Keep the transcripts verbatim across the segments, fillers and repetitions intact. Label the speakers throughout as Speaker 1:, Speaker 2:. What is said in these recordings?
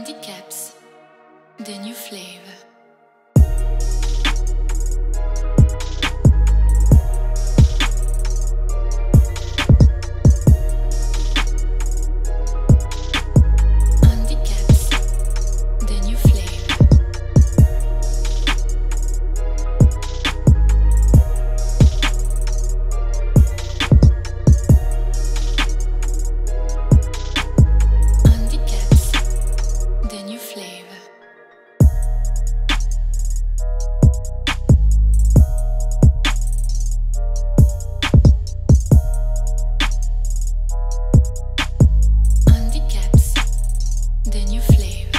Speaker 1: Handicaps, the new flavor. Handicaps, the new flavor. Handicaps, the new flavor. Handicaps, the new flavor.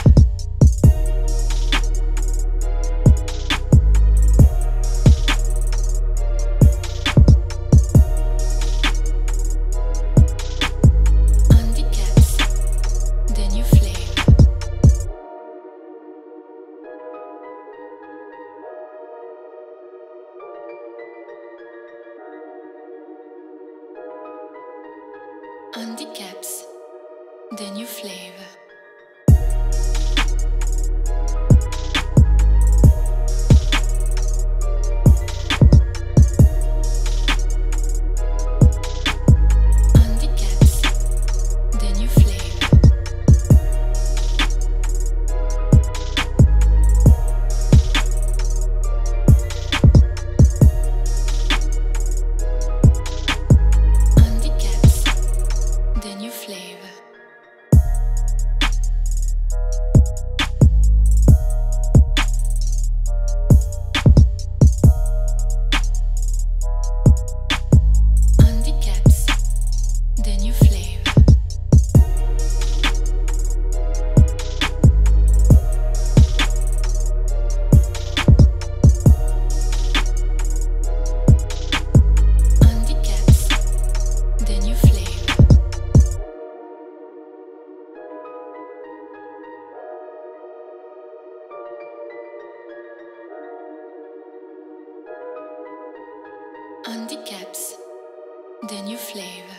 Speaker 1: Handicaps, the new flavor. Handicaps, the new flavor. Handicaps, the new flavor. Handicaps, the new flavor. Handicaps, the new flavor. Handicaps, the new flavor. Handicaps, the new flavor.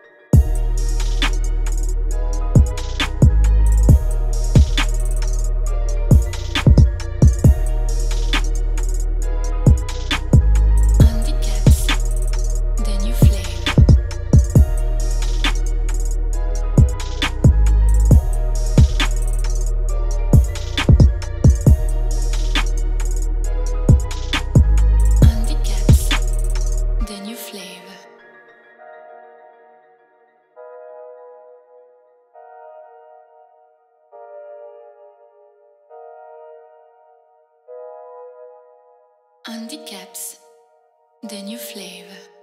Speaker 1: Handicaps, the new flavor. Handicaps, the new flavor. Handicaps, the new flavor.